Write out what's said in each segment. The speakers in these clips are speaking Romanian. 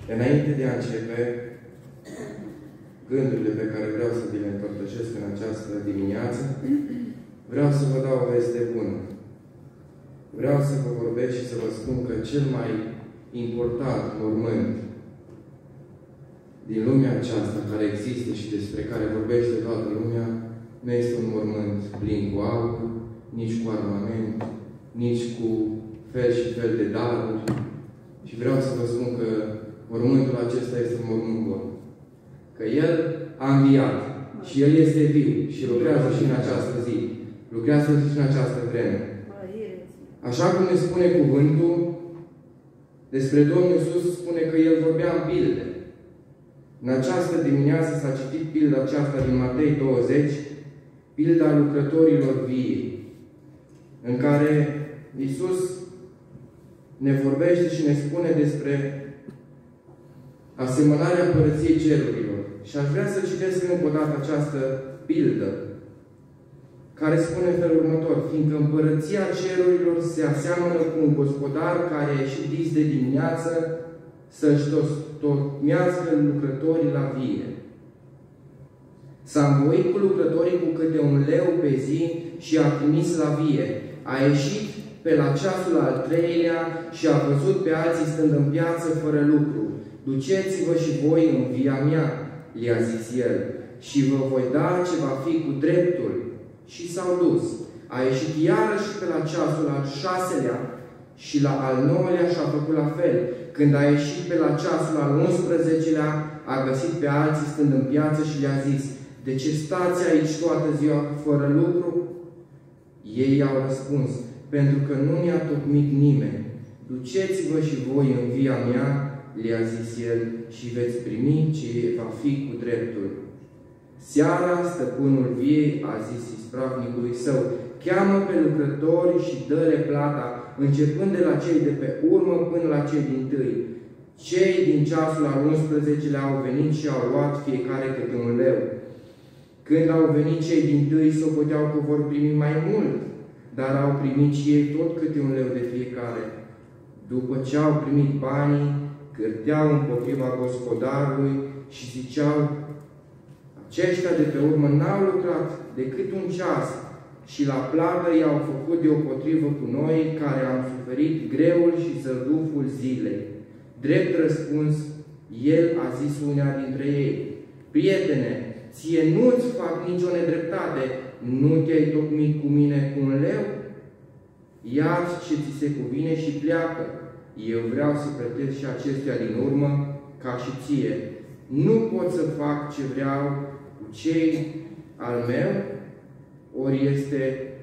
Înainte de a începe gândurile pe care vreau să vi le împărtășesc în această dimineață, vreau să vă dau o veste bună. Vreau să vă vorbesc și să vă spun că cel mai important mormânt din lumea aceasta care există și despre care vorbește toată lumea, nu este un mormânt plin cu aur, nici cu armament, nici cu fel și fel de daruri. Și vreau să vă spun că mormântul acesta este un mormânt bun. Că El a înviat și El este viu și lucrează și în această zi. Lucrează și în această vreme. Așa cum ne spune cuvântul, despre Domnul Iisus spune că El vorbea în pilde. În această dimineață s-a citit pilda aceasta din Matei 20, pilda lucrătorilor vii, în care Iisus ne vorbește și ne spune despre asemănarea Împărăției Cerurilor. Și aș vrea să citesc încă o dată această pildă, care spune în felul următor: fiindcă Împărăția Cerurilor se aseamănă cu un gospodar care a ieșit dis de dimineață să-și tocmească lucrătorii la vie. S-a învoit cu lucrătorii cu câte un leu pe zi și a trimis la vie. A ieșit pe la ceasul al treilea și a văzut pe alții stând în piață fără lucru. Duceți-vă și voi în via mea, le-a zis el, și vă voi da ce va fi cu dreptul. Și s-au dus. A ieșit iarăși pe la ceasul al șaselea și la al nouălea și-a făcut la fel. Când a ieșit pe la ceasul al 11-lea, a găsit pe alții stând în piață și le-a zis: de ce stați aici toată ziua fără lucru? Ei i-au răspuns: pentru că nu ne-a tocmit nimeni. Duceți-vă și voi în via mea, le-a zis el, și veți primi ce va fi cu dreptul. Seara, stăpânul viei a zis ispravnicului său: cheamă pe lucrători și dă-le plata, începând de la cei de pe urmă până la cei dintâi. Cei din ceasul al 11-lea au venit și au luat fiecare câte un leu. Când au venit cei dintâi, socoteau că vor primi mai mult, dar au primit și ei tot câte un leu de fiecare. După ce au primit banii, cârteau împotriva gospodarului și ziceau: aceștia de pe urmă n-au lucrat decât un ceas și la plată i-au făcut deopotrivă cu noi, care am suferit greul și zăduful zilei. Drept răspuns, el a zis unea dintre ei: prietene, ție nu-ți fac nicio nedreptate, nu te-ai tocmit cu mine cu un leu? Ia-ți ce ți se cuvine și pleacă. Eu vreau să plătesc și acestea din urmă, ca și ție. Nu pot să fac ce vreau cu cei al meu, ori este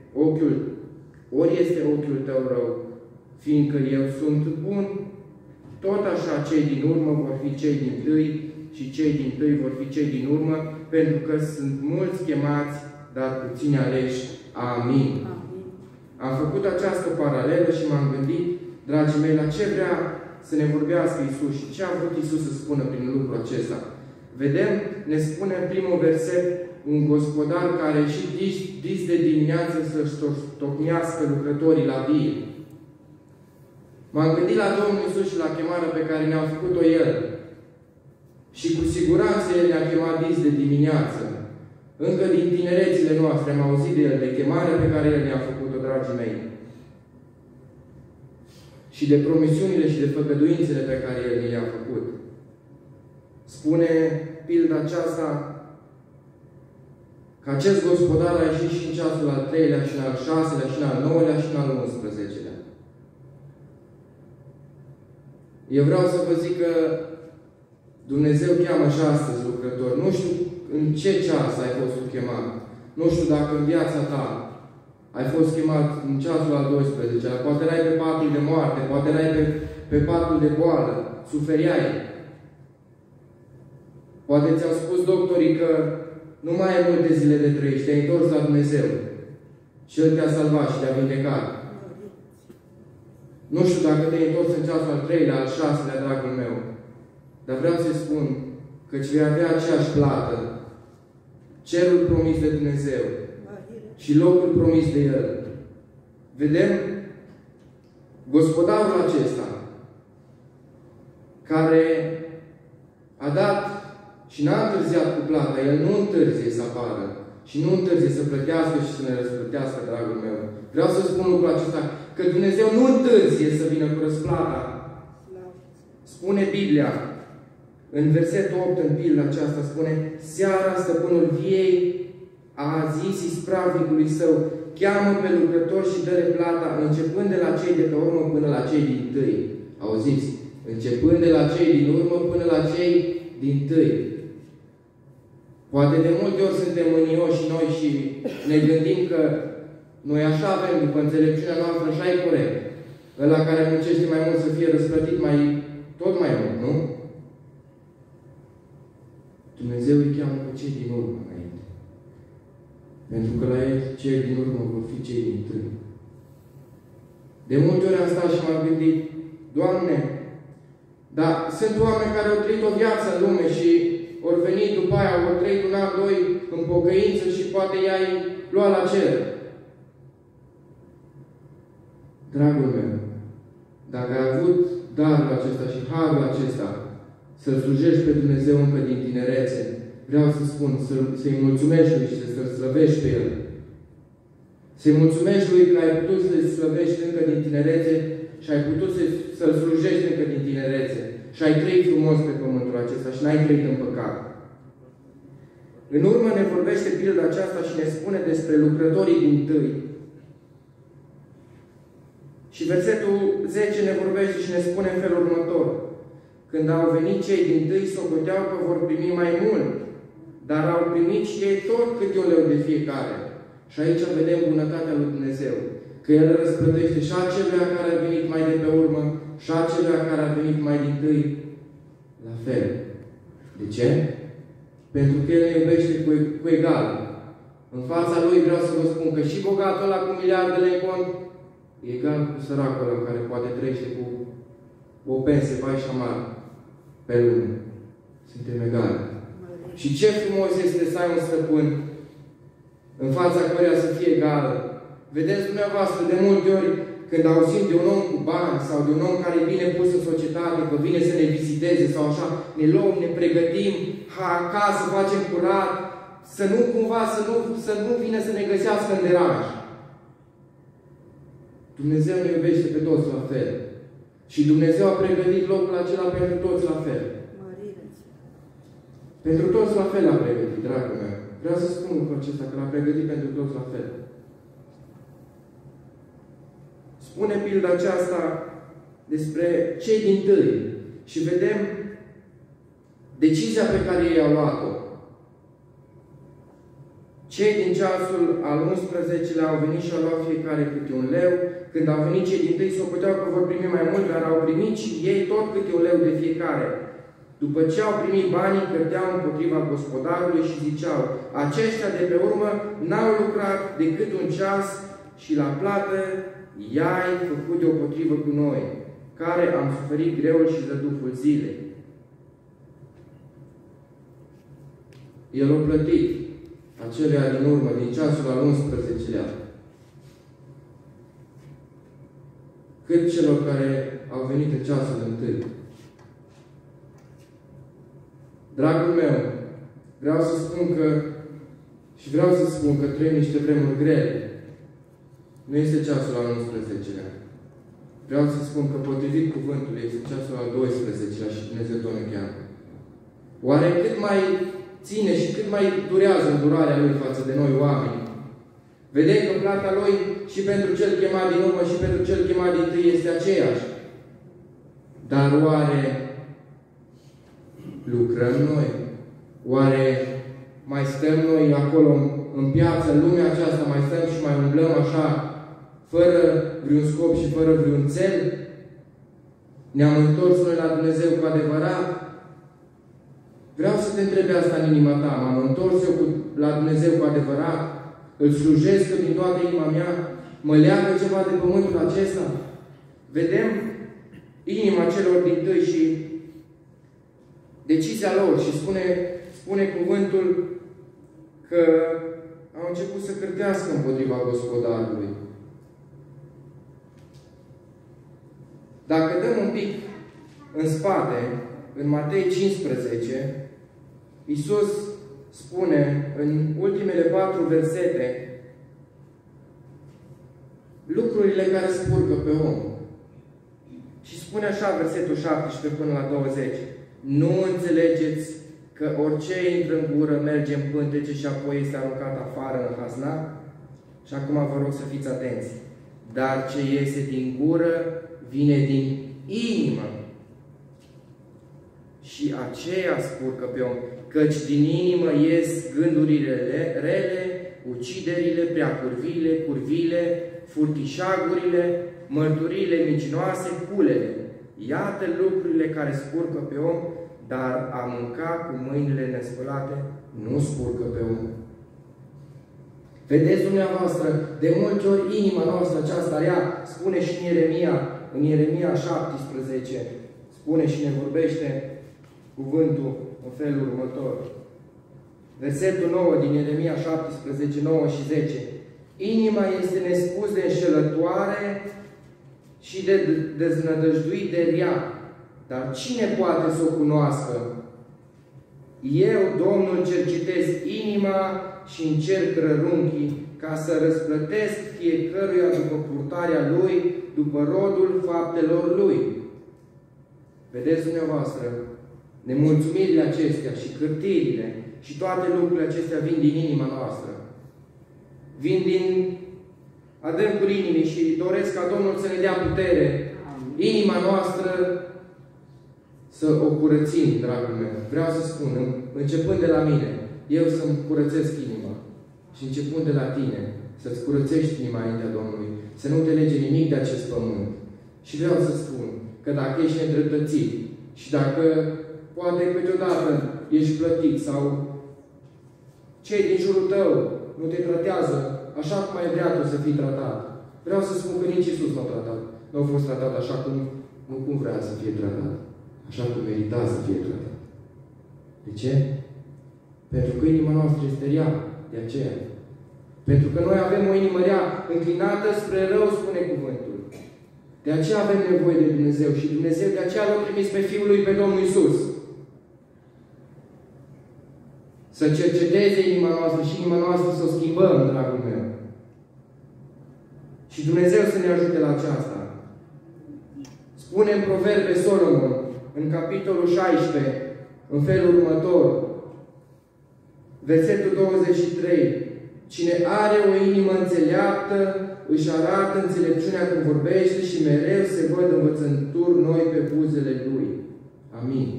ochiul tău rău, fiindcă eu sunt bun. Tot așa cei din urmă vor fi cei dintâi și cei dintâi vor fi cei din urmă, pentru că sunt mulți chemați, dar puțini aleși. Amin. Am făcut această paralelă și m-am gândit, dragii mei, la ce vrea să ne vorbească Iisus și ce a vrut Iisus să spună prin lucrul acesta. Vedem, ne spune în primul verset, un gospodar care a ieșit dis de dimineață să-și tocmească lucrătorii la vie. M-am gândit la Domnul Iisus și la chemarea pe care ne-a făcut-o El. Și cu siguranță El ne-a chemat dis de dimineață. Încă din tinerețile noastre am auzit de El, de chemarea pe care El ne-a făcut-o, dragii mei. Și de promisiunile și de făgăduințele pe care El le-a făcut. Spune pilda aceasta că acest gospodar a ieșit și în ceasul al treilea, și în al șaselea, și în al nouălea, și în al 11-lea. Eu vreau să vă zic că Dumnezeu cheamă și astăzi lucrători. Nu știu în ce ceas ai fost chemat. Nu știu dacă în viața ta ai fost chemat în ceasul al 12-lea. Poate erai pe patul de moarte, poate erai pe patul de boală, suferiai. Poate ți-au spus doctorii că nu mai ai multe zile de trăit, te-ai întors la Dumnezeu. Și El te-a salvat și te-a vindecat. Nu știu dacă te-ai întors în ceasul al treilea, al șaselea, dragul meu. Dar vreau să-i spun că vei avea aceeași plată. Cerul promis de Dumnezeu și locul promis de El. Vedem gospodarul acesta, care a dat și n-a întârziat cu plata. El nu întârzie să apară. Și nu întârzie să plătească și să ne răsplătească, dragul meu. Vreau să spun lucrul acesta, că Dumnezeu nu întârzie să vină cu răsplata. Spune Biblia, în versetul 8, în pilda aceasta, spune: seara stăpânul viei a zis ispravnicului său, cheamă pe lucrători și dă-le plata, începând de la cei de pe urmă până la cei din tâi. Auziți? Începând de la cei din urmă până la cei din tâi. Poate de multe ori suntem mânioși noi și ne gândim că noi așa avem, după înțelepciunea noastră, așa e corect. Ăla care muncește mai mult să fie răsplătit tot mai mult, nu? Dumnezeu îi cheamă pe cei din urmă înainte. Pentru că la ei, cei din urmă vor fi cei din tâi. De multe ori am stat și m-am gândit, Doamne, dar sunt oameni care au trăit o viață în lume și au venit după aia, au trăit un an, doi în pocăință și poate i-ai luat la cer. Dragul meu, dacă ai avut darul acesta și harul acesta să-L slujești pe Dumnezeu încă din tinerețe, vreau să spun, să-i mulțumești Lui și să-L slăvești pe El. Să-i mulțumești Lui că ai putut să-L slăvești încă din tinerețe și ai putut să-L slujești încă din tinerețe. Și ai trăit frumos pe pământul acesta și n-ai trăit în păcat. În urmă ne vorbește pilda aceasta și ne spune despre lucrătorii din tâi. Și versetul 10 ne vorbește și ne spune în felul următor. Când au venit cei din tâi, socoteau că vor primi mai mult, dar au primit și ei tot câte un leu de fiecare. Și aici vedem bunătatea lui Dumnezeu. Că El răsplătește și acelea care a venit mai de pe urmă, și acelea care a venit mai din tâi, la fel. De ce? Pentru că El ne iubește cu egal. În fața Lui vreau să vă spun că și bogatul ăla cu miliardele în cont e egal cu săracul ăla care poate trăiește cu o pensie vai și amar pe lume. Suntem egali. Și ce frumos este să ai un stăpân în fața căruia să fie egal. Vedeți dumneavoastră, de multe ori, când auzim de un om cu bani sau de un om care e bine pus în societate, că vine să ne viziteze sau așa, ne luăm, ne pregătim, acasă, facem curat, să nu cumva, să nu vină să ne găsească în deranj. Dumnezeu ne iubește pe toți la fel. Și Dumnezeu a pregătit locul acela pentru toți la fel. Pentru toți la fel l-a pregătit, dragul meu. Vreau să spun lucrul acesta, că l-a pregătit pentru toți la fel. Spune pilda aceasta despre cei din tâi. Și vedem decizia pe care ei au luat-o. Cei din ceasul al 11-lea au venit și au luat fiecare câte un leu. Când au venit cei din tâi, socoteau că vor primi mai mult, dar au primit și ei tot câte un leu de fiecare. După ce au primit banii, cădeau împotriva gospodarului și ziceau: aceștia de pe urmă n-au lucrat decât un ceas și la plată i-ai făcut deopotrivă cu noi, care am suferit greul și zăduful zilei. El a plătit acelea din urmă, din ceasul al 11-lea. Cât celor care au venit în ceasul întâi. Dragul meu, vreau să spun că, și vreau să spun că trăim niște vremuri grele. Nu este ceasul al 11-lea. Vreau să spun că potrivit cuvântului este ceasul al 12-lea și Dumnezeu tot ne cheamă. Oare cât mai ține și cât mai durează îndurarea Lui față de noi oameni? Vedem că plata Lui și pentru cel chemat din urmă și pentru cel chemat din tâi este aceeași. Dar oare lucrăm noi? Oare mai stăm noi acolo în piață, în lumea aceasta, mai stăm și mai umblăm așa, fără vreun scop și fără vreun țel? Ne-am întors noi la Dumnezeu cu adevărat? Vreau să te întreb asta în inima ta. M-am întors eu la Dumnezeu cu adevărat? Îl slujesc din toată inima mea? Mă leagă ceva de pământul acesta? Vedem inima celor din tâi și decizia lor și spune cuvântul că au început să cârtească împotriva gospodarului. Dacă dăm un pic în spate, în Matei 15, Iisus spune în ultimele 4 versete lucrurile care spurcă pe om. Și spune așa, versetul 17 până la 20. Nu înțelegeți că orice intră în gură merge în pântece și apoi este aruncat afară în hazna? Și acum vă rog să fiți atenți. Dar ce iese din gură vine din inimă. Și aceea spurcă pe om. Căci din inimă ies gândurile rele, uciderile, preacurviile, curviile, furtișagurile, mărturiile mincinoase, culele. Iată lucrurile care spurcă pe om, dar a mânca cu mâinile nespălate nu spurcă pe om. Vedeți dumneavoastră, de multe ori inima noastră aceasta rea, spune și în Ieremia 17, spune și ne vorbește cuvântul în felul următor. Versetul 9 din Ieremia 17, 9 și 10. Inima este nespus de înșelătoare și de deznădăjduit de rea. Dar cine poate să o cunoască? Eu, Domnul, cercetez inima și încerc rărunchii, ca să răsplătesc fiecăruia după purtarea lui, după rodul faptelor lui. Vedeți dumneavoastră, nemulțumirile acestea și cârtirile și toate lucrurile acestea vin din inima noastră. Vin din adâncul inimii și doresc ca Domnul să ne dea putere. Inima noastră să o curățim, dragul meu. Vreau să spun, începând de la mine, eu să-mi curățesc inima. Și începând de la tine, să-ți curățești inima înaintea Domnului. Să nu te lege nimic de acest pământ. Și vreau să spun că dacă ești nedreptățit și dacă poate câteodată ești plătit sau cei din jurul tău nu te tratează așa cum ai vrea tu să fii tratat. Vreau să spun că nici Iisus nu a tratat. Nu a fost tratat așa cum vrea să fie tratat. Așa cum merita să fie tratat. De ce? Pentru că inima noastră este rea. De aceea. Pentru că noi avem o inimă rea, înclinată spre rău, spune cuvântul. De aceea avem nevoie de Dumnezeu. Și Dumnezeu de aceea l-a trimis pe Fiul Lui, pe Domnul Iisus. Să cerceteze inima noastră și inima noastră să o schimbăm, dragul meu. Și Dumnezeu să ne ajute la aceasta. Spune în Proverbe Solomon, în capitolul 16, în felul următor, versetul 23. Cine are o inimă înțeleaptă, își arată înțelepciunea când vorbește și mereu se văd învățături noi pe buzele lui. Amin.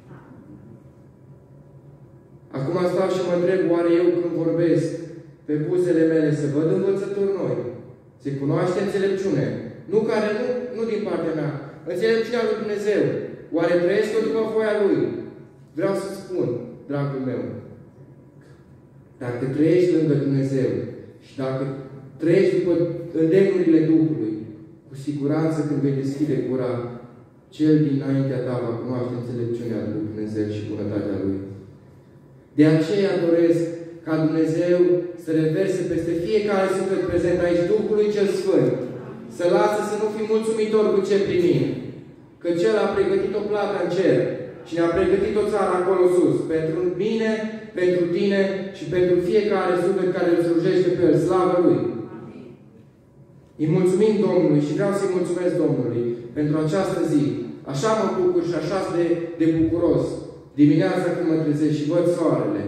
Acum stau și mă întreb, oare eu când vorbesc pe buzele mele se văd învățături noi? Se cunoaște înțelepciune? Nu din partea mea. Înțelepciunea lui Dumnezeu. Oare trăiesc eu după voia Lui? Vreau să spun, dragul meu, dacă trăiești lângă Dumnezeu și dacă trăiești după îndemnurile Duhului, cu siguranță când vei deschide gura, cel dinaintea ta va cunoaște înțelepciunea lui Dumnezeu și bunătatea Lui. De aceea doresc ca Dumnezeu să reverse peste fiecare suflet prezent aici Duhului cel Sfânt, să lasă să nu fim mulțumitori cu ce primim, că Cel a pregătit o plată în cer și ne-a pregătit o țară acolo sus, pentru mine, pentru tine și pentru fiecare suflet care îl slujește pe El, slavă Lui. Îi mulțumim Domnului și vreau să-i mulțumesc Domnului pentru această zi. Așa mă bucur și așa de bucuros dimineața când mă trezesc și văd soarele.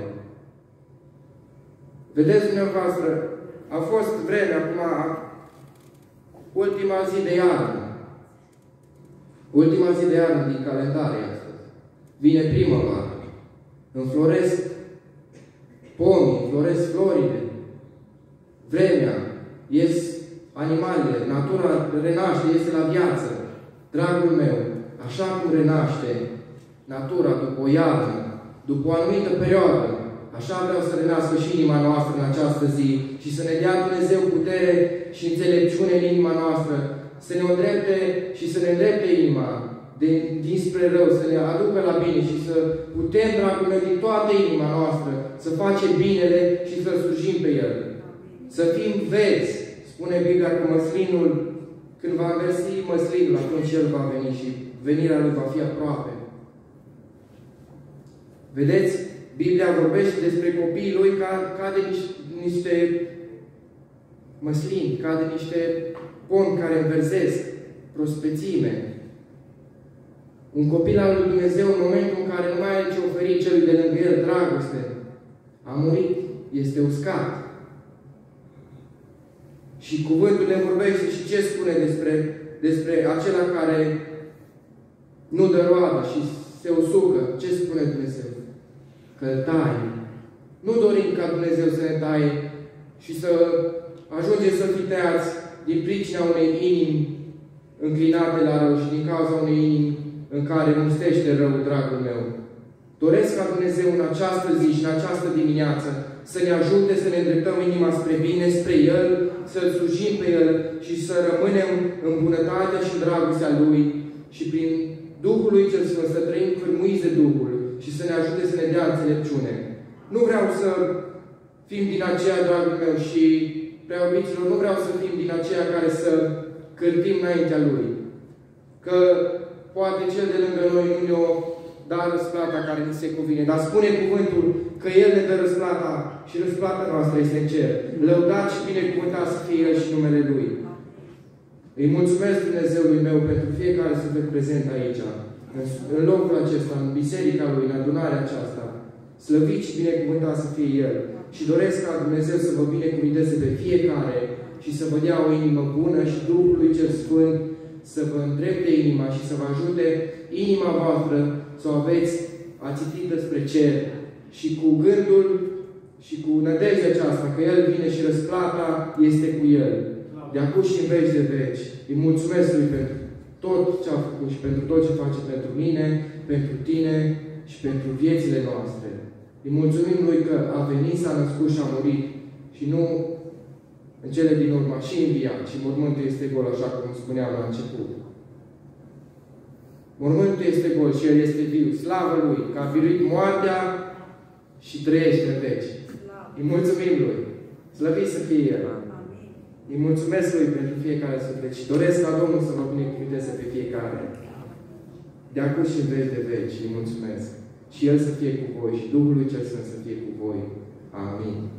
Vedeți dumneavoastră, a fost vreme acum, ultima zi de iarnă. Ultima zi de iarnă din calendar astăzi. Vine primăvară. Înfloresc pomii, înfloresc florile. Vremea, ies animalele, natura renaște, iese la viață. Dragul meu, așa cum renaște natura după o iarnă, după o anumită perioadă, așa vreau să renească și inima noastră în această zi și să ne dea Dumnezeu putere și înțelepciune în inima noastră, să ne îndrepte și să ne îndrepte inima dinspre rău, să ne aducă la bine și să putem, dragul meu, din toată inima noastră, să facem binele și să slujim pe El. Să fim verzi, spune Biblia, că măslinul, când va înversi măslinul, atunci El va veni și venirea Lui va fi aproape. Vedeți, Biblia vorbește despre copiii lui ca de niște măslini, ca de niște pomi care înverzesc prospețime. Un copil al lui Dumnezeu, în momentul în care nu mai are ce oferi celui de lângă el dragoste, a murit, este uscat. Și cuvântul ne vorbește și ce spune despre acela care nu dă roadă și se usucă. Ce spune Dumnezeu? Că îl taie. Nu dorim ca Dumnezeu să ne taie și să ajungem să fim tăiați din pricina unei inimi înclinate la rău și din cauza unei inimi în care mustește rău, dragul meu. Doresc ca Dumnezeu în această zi și în această dimineață să ne ajute să ne îndreptăm inima spre bine, spre El, să-L slujim pe El și să rămânem în bunătatea și în dragostea Lui și prin Duhul Lui Cel Sfânt să trăim cârmuiți de Duhul și să ne ajute să ne dea înțelepciune. Nu vreau să fim din aceia, dragul meu, și preobiților, nu vreau să fim din aceia care să cârtim înaintea Lui. Că poate Cel de lângă noi nu ne-o da răsplata care ni se cuvine. Dar spune cuvântul că El ne dă răsplata și răsplata noastră este în cer. Lăudat și binecuvântat să fie El și numele Lui. Îi mulțumesc Dumnezeului meu pentru fiecare suflet prezent aici, în locul acesta, în biserica Lui, în adunarea aceasta. Slăvit și binecuvântat să fie El. Și doresc ca Dumnezeu să vă binecuvinteze pe fiecare și să vă dea o inimă bună și Duhul Lui Cel Sfânt să vă îndrepte inima și să vă ajute inima voastră să o aveți ațitită spre cer și cu gândul și cu nădejdea aceasta că El vine și răsplata este cu El. De acum și în veci de veci. Îi mulțumesc Lui pentru tot ce a făcut și pentru tot ce face pentru mine, pentru tine și pentru viețile noastre. Îi mulțumim Lui că a venit, s-a născut și a murit și nu în cele din urmă și înviat și mormântul este gol, așa cum spuneam la început. Mormântul este gol și El este viu. Slavă Lui că a biruit moartea și trăiește în veci. Îi mulțumim Lui. Slăvit să fie El. Îi mulțumesc Lui pentru fiecare suflet și doresc ca Domnul să vă binecuvânteze pe fiecare. De acum și în veci de veci. Îi mulțumesc. Și El să fie cu voi și Duhul Lui Cel Sfânt să fie cu voi. Amin.